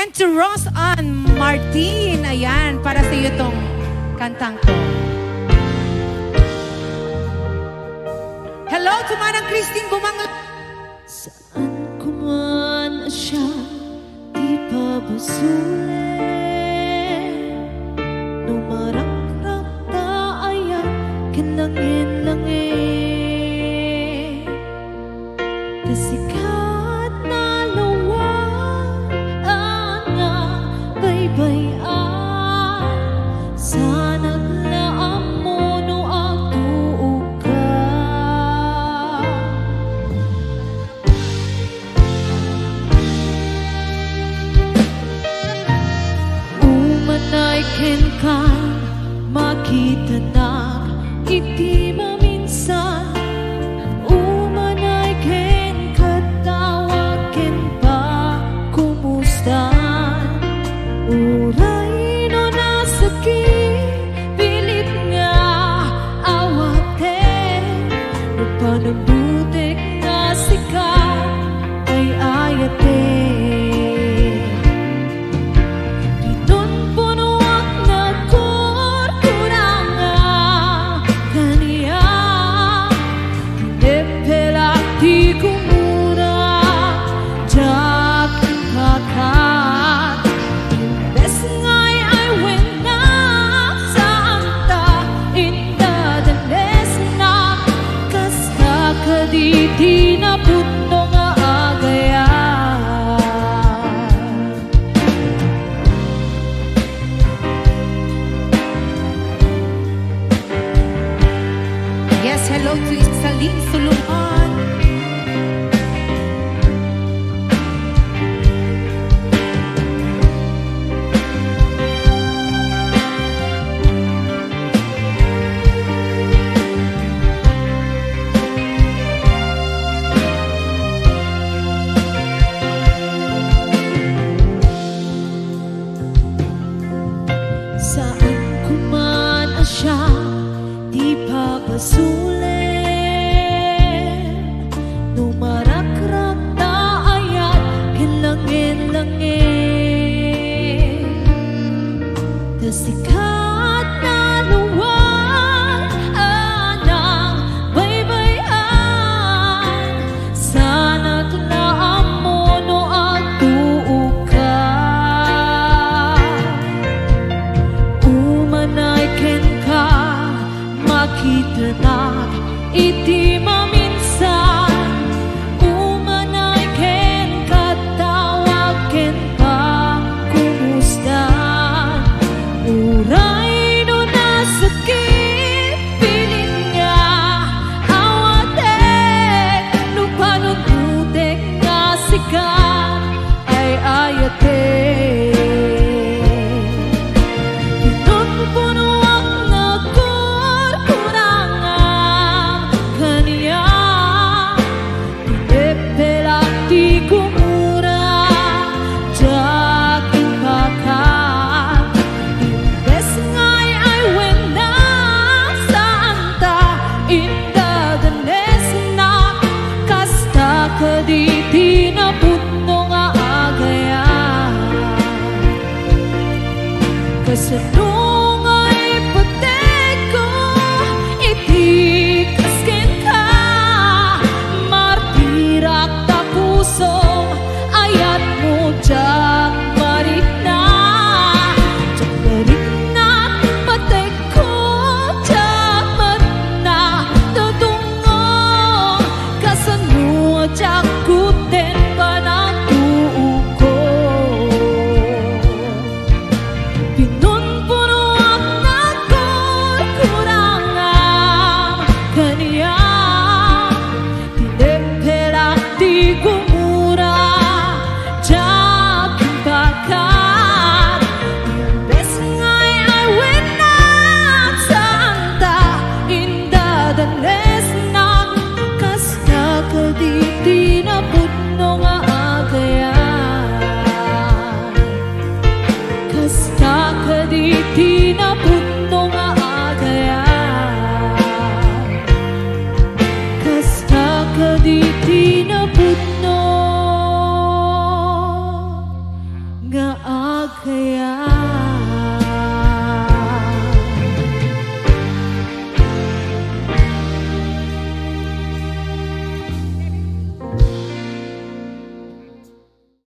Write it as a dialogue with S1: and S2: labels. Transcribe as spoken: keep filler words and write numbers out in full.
S1: And to Rose Ann Martin, ayan, para sa iyo tong kantang to. Hello to Manang Christine Bumangla.
S2: Saan ko man siya, di pa basulit. Numarak-rak taayan, kinangin-langin. Kasikat na lawan, ang baybayan. Sana'y laam mo no ang tuog ka. Umanay ken kan makita na iti maminsan. Umanay ken katawa ken pa kumustan. Uray no nasakit pilit nga awaten. Nagpanambutik nga sikat ay ayaten. Di na putno nga agayan.
S1: Yes, hello to Isaline Suluman.
S2: Saan ko man asya, di pa basulit. Numarak-rak taayat, kinlangin-langin. Kasikat na luwan, anang baybayan. Sana'y laam mo no ang tuog ka. Umanay ken ka makita na iti maminsan. Umanay ken katawag ken pa kumustan. Uray no nasakit pilit nga awaten. Lupanututek nga sikat ay ayaten. Di na putno nga agayan. Kasano nga ipatek ko, iti kasken ka. Martirak ta puso, ayat mo diyang marina. Diyang marina, patek ko, diyang marina. Tatungo, kasano diyang kuten pa ng tuog ko. Pinunpuno nga agkaya